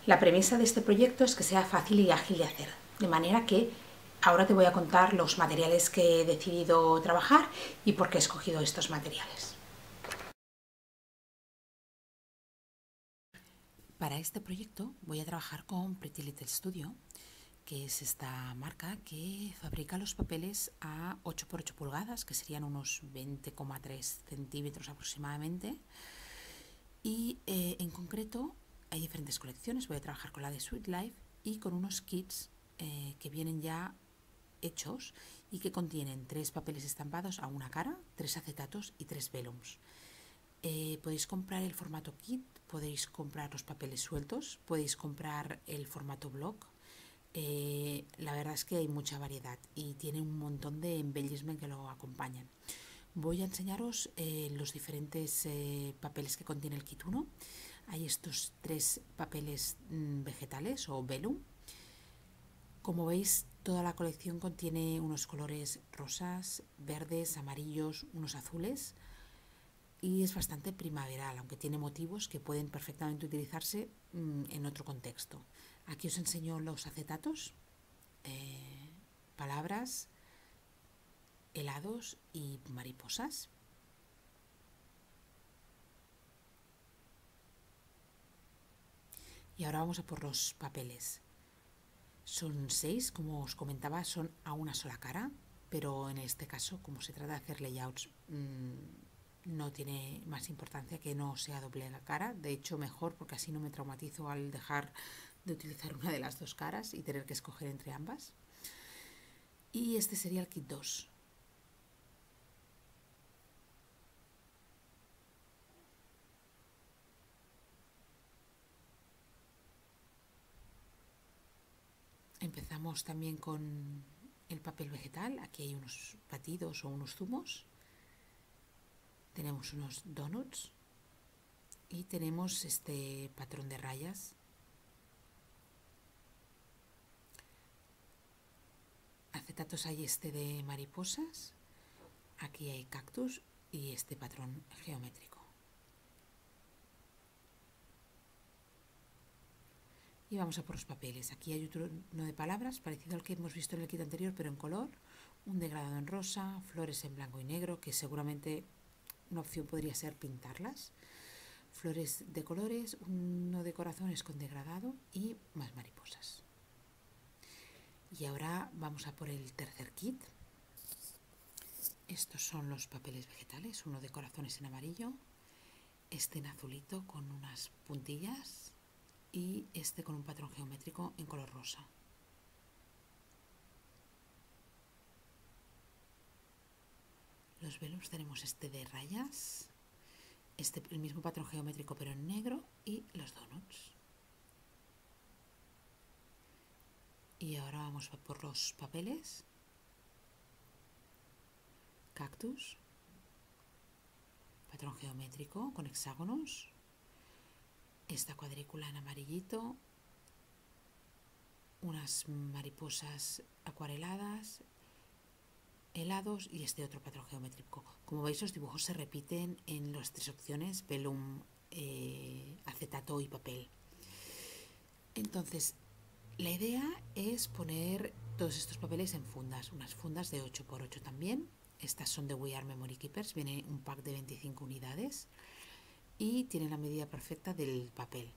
La premisa de este proyecto es que sea fácil y ágil de hacer, de manera que ahora te voy a contar los materiales que he decidido trabajar y por qué he escogido estos materiales. Para este proyecto voy a trabajar con Pretty Little Studio, que es esta marca que fabrica los papeles a 8×8 pulgadas, que serían unos 20,3 centímetros aproximadamente. Y en concreto hay diferentes colecciones. Voy a trabajar con la de Sweet Life y con unos kits que vienen ya hechos y que contienen 3 papeles estampados a una cara, 3 acetatos y 3 vellums. Podéis comprar el formato kit, podéis comprar los papeles sueltos, podéis comprar el formato block. La verdad es que hay mucha variedad y tiene un montón de embellishment que lo acompañan. Voy a enseñaros los diferentes papeles que contiene el kit 1. Hay estos 3 papeles vegetales o vellum. Como veis, toda la colección contiene unos colores rosas, verdes, amarillos, unos azules y es bastante primaveral, aunque tiene motivos que pueden perfectamente utilizarse en otro contexto. Aquí os enseño los acetatos, palabras, helados y mariposas. Y ahora vamos a por los papeles. Son 6, como os comentaba, son a una sola cara, pero en este caso, como se trata de hacer layouts, no tiene más importancia que no sea doble la cara. De hecho, mejor, porque así no me traumatizo al dejar de utilizar una de las 2 caras y tener que escoger entre ambas. Y este sería el kit 2. Empezamos también con el papel vegetal. Aquí hay unos batidos o unos zumos. Tenemos unos donuts y tenemos este patrón de rayas. Acetatos hay este de mariposas. Aquí hay cactus y este patrón geométrico. Y vamos a por los papeles. Aquí hay otro de palabras, parecido al que hemos visto en el kit anterior, pero en color. Un degradado en rosa, flores en blanco y negro, que seguramente una opción podría ser pintarlas. Flores de colores, uno de corazones con degradado y más mariposas. Y ahora vamos a por el tercer kit. Estos son los papeles vegetales, uno de corazones en amarillo, este en azulito con unas puntillas y este con un patrón geométrico en color rosa. Los vellums tenemos este de rayas, este el mismo patrón geométrico pero en negro y los donuts. Y ahora vamos a por los papeles. Cactus, patrón geométrico con hexágonos, esta cuadrícula en amarillito, unas mariposas acuareladas, helados y este otro patrón geométrico. Como veis, los dibujos se repiten en las 3 opciones, vellum, acetato y papel. Entonces, la idea es poner todos estos papeles en fundas, unas fundas de 8×8 también. Estas son de We Are Memory Keepers, viene un pack de 25 unidades y tiene la medida perfecta del papel.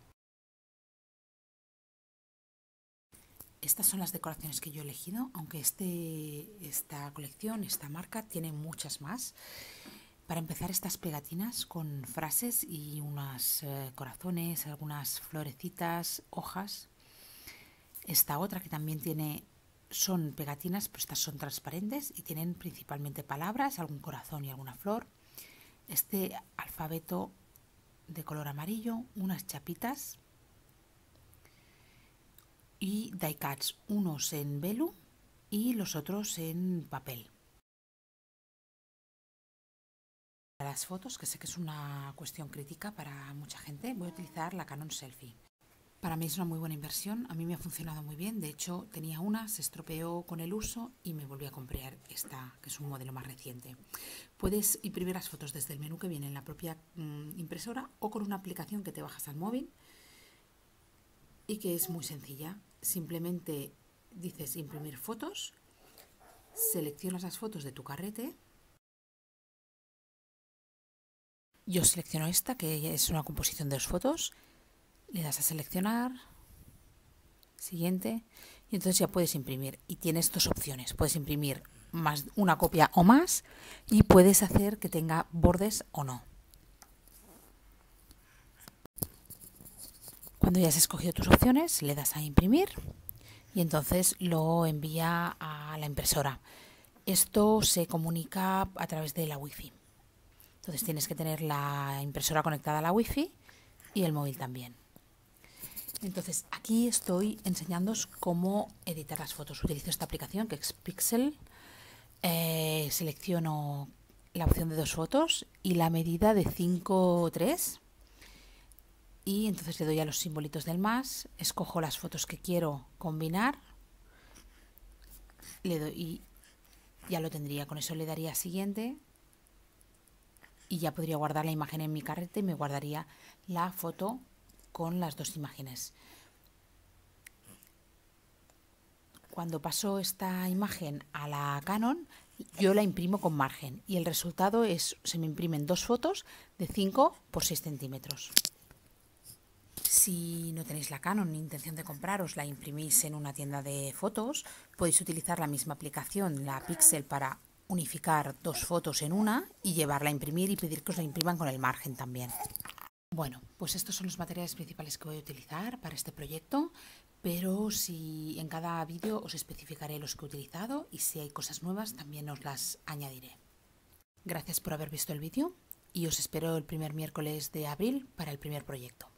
Estas son las decoraciones que yo he elegido, aunque esta colección, esta marca, tiene muchas más. Para empezar, estas pegatinas con frases y unos corazones, algunas florecitas, hojas. Esta otra que también son pegatinas, pero estas son transparentes y tienen principalmente palabras, algún corazón y alguna flor. Este alfabeto de color amarillo, unas chapitas y die cuts, unos en vellum y los otros en papel. Para las fotos, que sé que es una cuestión crítica para mucha gente, voy a utilizar la Canon Selfie. Para mí es una muy buena inversión, a mí me ha funcionado muy bien, de hecho tenía una, se estropeó con el uso y me volví a comprar esta, que es un modelo más reciente. Puedes imprimir las fotos desde el menú que viene en la propia impresora o con una aplicación que te bajas al móvil y que es muy sencilla. Simplemente dices imprimir fotos, seleccionas las fotos de tu carrete. Yo selecciono esta, que es una composición de 2 fotos, le das a seleccionar, siguiente, y entonces ya puedes imprimir. Y tienes 2 opciones, puedes imprimir más una copia o más, y puedes hacer que tenga bordes o no. Cuando ya has escogido tus opciones, le das a imprimir y entonces lo envía a la impresora. Esto se comunica a través de la Wi-Fi. Entonces tienes que tener la impresora conectada a la Wi-Fi y el móvil también. Entonces aquí estoy enseñándoos cómo editar las fotos. Utilizo esta aplicación que es Pixel. Selecciono la opción de 2 fotos y la medida de 5:3. Y entonces le doy a los simbolitos del más, escojo las fotos que quiero combinar, le doy y ya lo tendría. Con eso le daría a siguiente y ya podría guardar la imagen en mi carrete y me guardaría la foto con las 2 imágenes. Cuando paso esta imagen a la Canon, yo la imprimo con margen y el resultado es, se me imprimen 2 fotos de 5 por 6 centímetros. Si no tenéis la Canon ni intención de compraros, la imprimís en una tienda de fotos, podéis utilizar la misma aplicación, la Pixel, para unificar 2 fotos en una y llevarla a imprimir y pedir que os la impriman con el margen también. Bueno, pues estos son los materiales principales que voy a utilizar para este proyecto, pero si en cada vídeo os especificaré los que he utilizado y si hay cosas nuevas también os las añadiré. Gracias por haber visto el vídeo y os espero el primer miércoles de abril para el primer proyecto.